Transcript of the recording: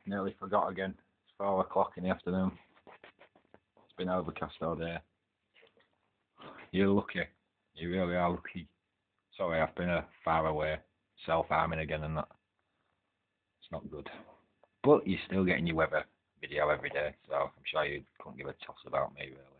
Nearly forgot again. It's 4 o'clock in the afternoon. It's been overcast all day. You're lucky. You really are lucky. Sorry, I've been far away, self-harming again and that. It's not good. But you're still getting your weather video every day, so I'm sure you couldn't give a toss about me really.